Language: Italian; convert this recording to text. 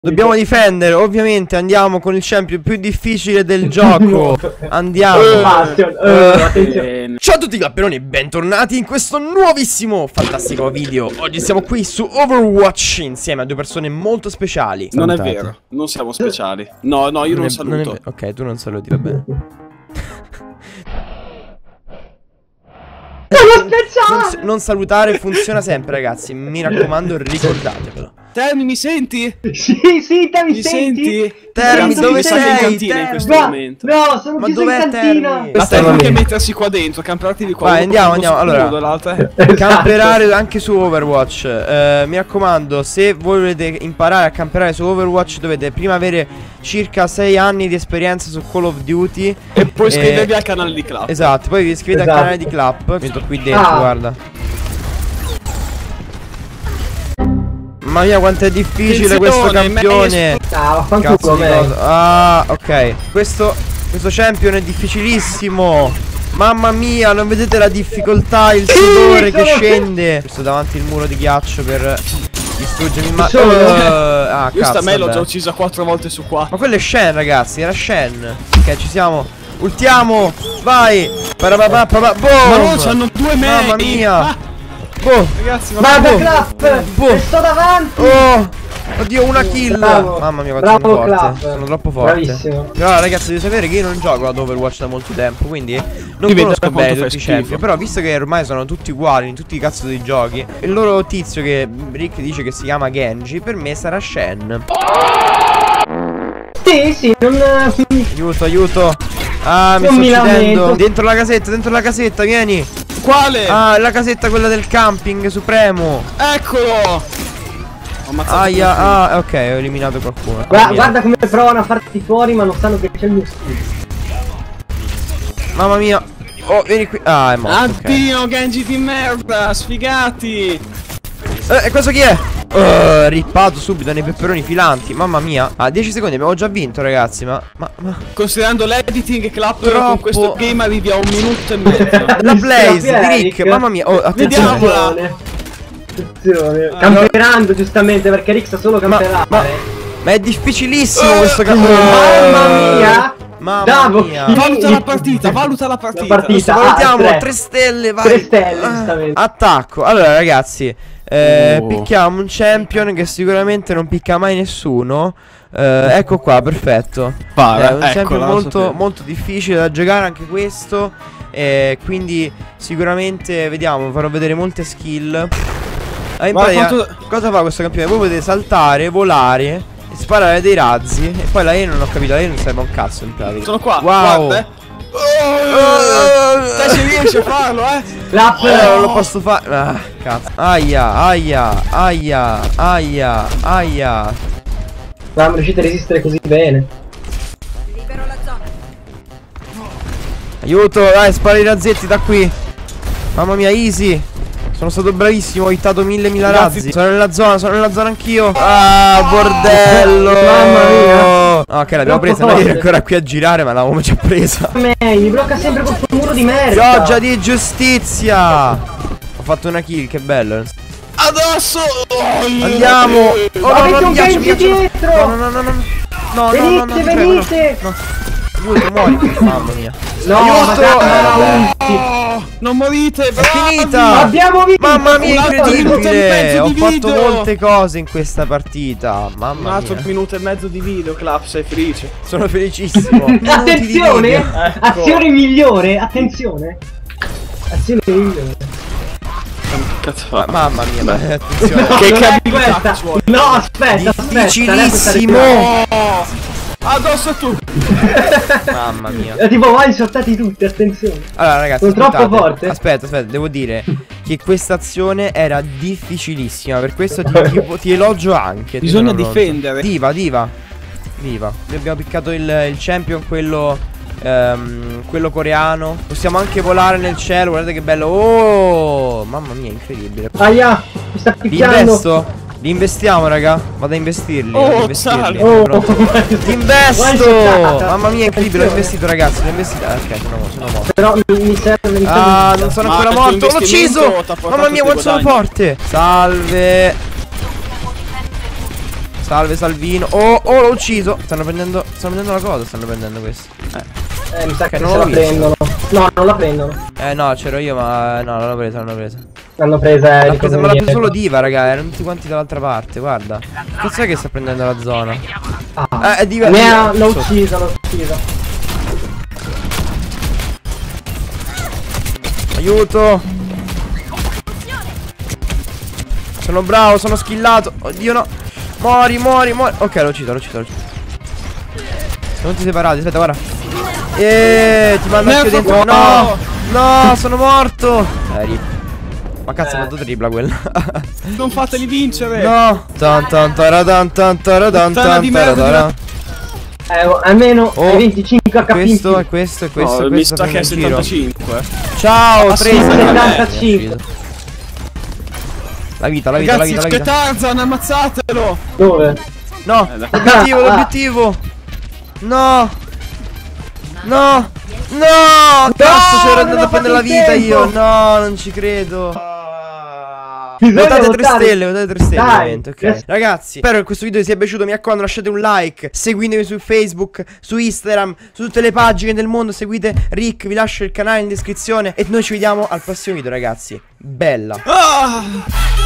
Dobbiamo difendere, ovviamente andiamo con il champion più difficile del gioco. Andiamo. Attenzione. Ciao a tutti capperoni e bentornati in questo nuovissimo, fantastico video. Oggi siamo qui su Overwatch insieme a due persone molto speciali. Non è vero, non siamo speciali. No, io non saluto. Ok, tu non saluti, va bene. Non salutare funziona sempre, ragazzi. Mi raccomando, ricordatevelo. Termi, mi senti? Sì, te mi senti? Termi, dove sei? In sei? cantina in questo momento. No, sono Ma chiuso in dov'è cantina. Termi? Ma stai anche mettersi qua dentro, camperarti di qua. Vai, andiamo. Allora, l'altra. camperare anche su Overwatch. Mi raccomando, se volete imparare a camperare su Overwatch dovete prima avere circa 6 anni di esperienza su Call of Duty. E poi iscrivervi al canale di Clap. Esatto, poi vi iscrivete al canale di Clap. Metto qui dentro, guarda. Mamma mia quanto è difficile questo campione. Cazzo di cosa. Ah, ok. Questo champion è difficilissimo. Mamma mia, non vedete la difficoltà, il sudore che scende. Sto davanti il muro di ghiaccio per distruggermi. Ah, io cazzo, sta me l'ho vabbè. già uccisa 4 volte su 4. Ma quello è Shen, ragazzi, era Shen. Ok, ci siamo. Ultiamo. Vai. Boom. Ma no, c'hanno 2 meni. Mamma mia. Boh, ragazzi, Guarda Clap, sto davanti. Oh, oddio, una kill. Bravo. Mamma mia, quanto sono forte. Clap. Sono troppo forte. Bravissimo. Però ragazzi, devi sapere che io non gioco ad Overwatch da molto tempo, quindi non Io conosco vedo bene quanto tutti i fai champion. schifo. Però visto che ormai sono tutti uguali in tutti i cazzo dei giochi, il loro tizio che Rick dice che si chiama Genji, per me sarà Shen. Sì, non... Aiuto. Ah, mi sto uccidendo. Dentro la casetta, vieni. Quale? Ah, la casetta quella del camping supremo. Eccolo. Aia, ah, ok, ho eliminato qualcuno. Guarda come provano a farti fuori, ma non sanno che c'è il mio skill. Mamma mia. Oh, vieni qui. Ah, è morto. Addio, Okay. Genji di merda, sfigati. E questo chi è? Rippato subito nei peperoni filanti. Mamma mia. Ah, 10 secondi, abbiamo già vinto, ragazzi. Ma. Considerando l'editing, Clap Troppo. con questo game arrivi a 1 minuto e mezzo. La Blaze di Rick. Mamma mia. Oh, attenzione. Vediamola. Attenzione. Camperando giustamente, perché Rick sa solo camperare. Ma è difficilissimo questo campo. Mamma mia. Mamma mia. Valuta la partita. Valutiamo 3 stelle, vai. 3 stelle, giustamente. Attacco. Allora, ragazzi, picchiamo un champion che sicuramente non picca mai nessuno. Ecco qua, perfetto. È un champion molto difficile da giocare anche questo. Quindi sicuramente vediamo, farò vedere molte skill. Cosa fa questo campione? Voi potete saltare, volare, sparare dei razzi. E poi la E non ho capito, la E non serve un cazzo in pratica. Sono qua. Wow. Guarda. Te ci riesci a farlo, Non lo posso fare. Ah, cazzo. Aia. Ma non riuscite a resistere così bene. Libero la zona. Aiuto, dai, spara i razzetti da qui. Mamma mia, easy. Sono stato bravissimo, ho hittato mille razzi. Sono nella zona anch'io. Ah, bordello. Mamma mia. Ok, l'abbiamo presa, noi ancora qui a girare, ma l'avevamo già presa. Mi blocca sempre col suo muro di merda. Pioggia di giustizia. Ho fatto una kill, che bello. Adesso Andiamo. Oh no, non Genji dietro. No, Venite. Aiuto, muori. Mamma mia. No, non morite, È finita. Abbiamo vinto. Mamma mia, Un altro minuto e incredibile. mezzo Ho di fatto video. molte cose in questa partita. Un Mamma altro mia. minuto e mezzo di video, Clap, sei felice? Sono felicissimo. Attenzione. Ecco. Azione migliore. Attenzione. Azione migliore. Cazzo fa? Mamma mia, ma attenzione. Che Non è abilità questa. ci vuole? No, aspetta. Difficilissimo. Addosso tu. Mamma mia. Tipo vai saltati tutti, attenzione. Allora ragazzi, Sono troppo aspettate. forte. Aspetta, devo dire che questa azione era difficilissima. Per questo ti elogio anche. Bisogna difendere. Diva. Noi abbiamo piccato il champion, quello coreano. Possiamo anche volare nel cielo, guardate che bello. Oh, mamma mia, incredibile. Aia, mi sta picchiando. Li investiamo, raga. Vado a investirli. Sali. Li investo. Mamma mia, incredibile. L'ho investito, ragazzi. L'ho investito. Ok, sono morto. Però mi serve. Ah, non sono ancora morto. L'ho ucciso. Mamma mia, quanto sono forte. Salve. Salve Salvino. Oh, l'ho ucciso. Stanno prendendo la cosa. Stanno prendendo questo. Mi sa che non se l'ho la prendono. No, non la prendono. No, c'ero io, ma no, l'hanno presa. L'hanno presa. L'ha presa, ma l'ha preso solo Diva, raga. Erano tutti quanti dall'altra parte, guarda. Che sai che sta prendendo la zona? Diva. L'ho uccisa. Aiuto. Sono bravo, sono skillato. Oddio no. Muori. Ok, l'ho ucciso. Sono tutti separati, aspetta, guarda. Ti mando anche dentro. No, sono morto. Rip. Ma cazzo, ho fatto tripla quella. Non fateli vincere. No. Almeno 25 HP. Questo. No, mi sa che è 75. Ciao, 75. La vita. Ragazzi, c'è Tarzan, ammazzatelo. Dove? No, l'obiettivo. No. Cazzo, c'ero andato a prendere la vita io. No, non ci credo. Votate 3 stelle, ovviamente, ok. Ragazzi, spero che questo video vi sia piaciuto. Mi raccomando, lasciate un like. Seguitemi su Facebook, su Instagram, su tutte le pagine del mondo. Seguite Rick, vi lascio il canale in descrizione. E noi ci vediamo al prossimo video, ragazzi. Bella.